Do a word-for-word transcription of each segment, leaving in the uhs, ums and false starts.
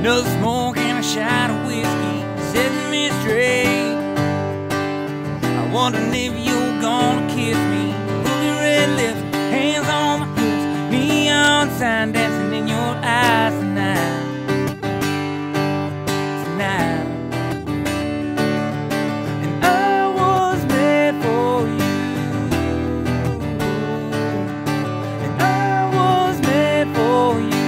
Another smoke and a shot of whiskey setting me straight. I wondering if you're gonna kiss me. Ruby red lips, hands on my hips, neon sign dancing in your eyes tonight. Tonight. And I was made for you. And I was made for you.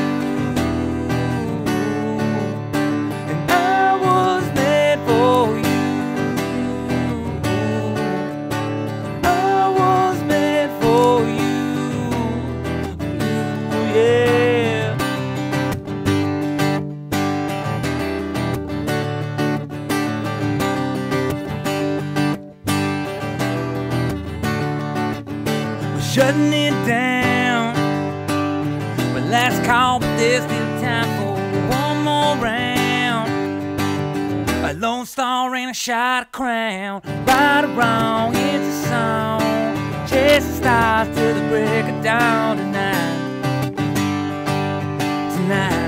Shutting it down, but last call, but there's still time for one more round. A lone star and a shot of crown. Right or wrong, it's a song. Chase the stars till the break of dawn tonight. Tonight.